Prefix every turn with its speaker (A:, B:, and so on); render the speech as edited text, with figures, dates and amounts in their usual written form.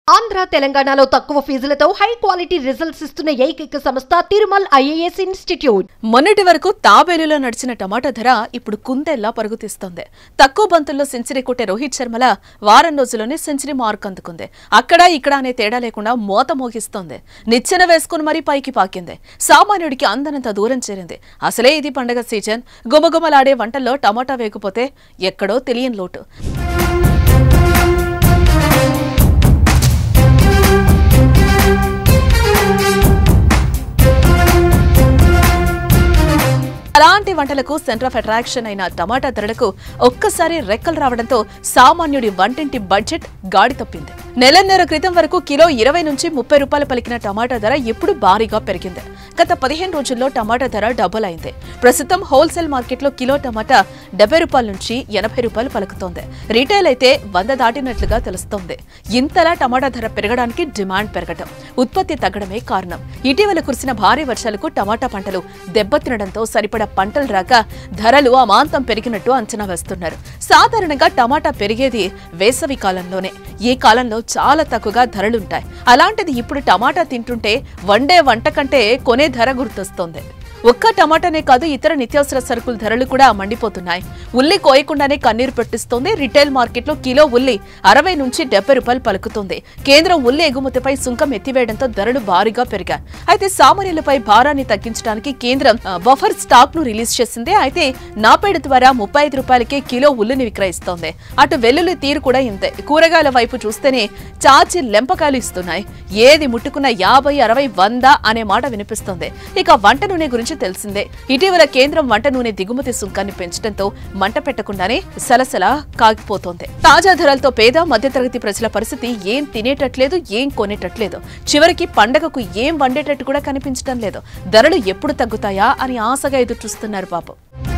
A: ఆంధ్ర తెలంగాణలో తక్కువ ఫీజులతో high quality results ఇస్తున్న ఏకైక సంస్థ తిరుమల్ ఐఏఎస్ ఇన్స్టిట్యూట్.
B: మొన్నటి వరకు తాబేలులో నడిచిన టమాటా ధర ఇప్పుడు కుందేల్లా పరుగుతీస్తోంది. తక్కువ బంతుల్లో సెంచరీ కొట్టే రోహిత్ శర్మల వారం రోజుల్లోనే సెంచరీ మార్క్ అందుకుంది. అక్కడ ఇక్కడ అనే తేడా లేకుండా మోత మోగిస్తోంది. నిచ్చెన వేసుకుని మరీ పైకి పాకింది. సామాన్యుడికి అందనంత దూరం చేరింది. అసలే ఇది పండగ సీజన్. గుమగుమలాడే వంటల్లో టమాటా వేయకపోతే ఎక్కడో తెలియని లోటు. అలాంటి వంటలకు సెంటర్ ఆఫ్ అట్రాక్షన్ అయిన టమాటా ధరలకు ఒక్కసారి రెక్కలు రావడంతో సామాన్యుడి వంటింటి బడ్జెట్ గాడి తప్పింది. నెలన్నర క్రితం వరకు కిలో 20 నుంచి 30 రూపాయలు పలికిన టమాటా ధర ఇప్పుడు భారీగా పెరిగింది. గత 15 రోజుల్లో టమాటా ధర డబుల్ అయింది. ప్రస్తుతం హోల్సేల్ మార్కెట్లో కిలో టమాటా 70 రూపాయల నుంచి 80 రూపాయలు పలుకుతోంది. రీటైల్ అయితే 100 దాటినట్లుగా తెలుస్తోంది. ఇంతలా టమాటా ధర పెరగడానికి డిమాండ్ పెరగడం, ఉత్పత్తి తగ్గడమే కారణం. ఇటీవల కురిసిన భారీ వర్షాలకు టమాటా పంటలు దెబ్బతినడంతో సరిపడా పంటలు రాక ధరలు అమాంతం పెరిగినట్టు అంచనా వేస్తున్నారు. సాధారణంగా టమాటా పెరిగేది వేసవి కాలంలోనే. ఈ కాలంలో చాలా తక్కువగా ధరలుంటాయి. అలాంటిది ఇప్పుడు టమాటా తింటుంటే వండే వంట కంటే కొనే ధర గుర్తొస్తోంది. ఒక్క టమాటానే కాదు, ఇతర నిత్యావసర సరుకుల ధరలు కూడా మండిపోతున్నాయి. ఉల్లి కోయకుండానే కన్నీరు పెట్టిస్తోంది. రిటైల్ మార్కెట్లో కిలో ఉల్లి 60 నుంచి 70 రూపాయలు పలుకుతుంది. కేంద్రం ఉల్లి ఎగుమతిపై సుంకం ఎత్తివేయడంతో ధరలు భారీగా పెరిగాయి. అయితే సామాన్యులపై భారాన్ని తగ్గించడానికి కేంద్రం బఫర్ స్టాక్ ను రిలీజ్ చేసింది. అయితే నాపేడు ద్వారా 35 రూపాయలకే కిలో ఉల్లిని విక్రయిస్తోంది. అటు వెల్లుల్లి తీరు కూడా ఇంతే. కూరగాయల వైపు చూస్తేనే చాచి లెంపకాయలు ఇస్తున్నాయి. ఏది ముట్టుకున్న 50, 60, 100 అనే మాట వినిపిస్తోంది. ఇక వంట నూనె గురించి తెలిసిందే. ఇటీవల కేంద్రం వంట నూనె దిగుమతి సుంకాన్ని పెంచడంతో మంట పెట్టకుండానే సలసలా కాగిపోతోంది. తాజా ధరలతో పేద మధ్యతరగతి ప్రజల పరిస్థితి ఏం తినేటట్లేదు, ఏం కొనేటట్లేదు. చివరికి పండగకు ఏం వండేటట్టు కూడా కనిపించడం లేదు. ధరలు ఎప్పుడు తగ్గుతాయా అని ఆశగా ఎదురు చూస్తున్నారు పాపం.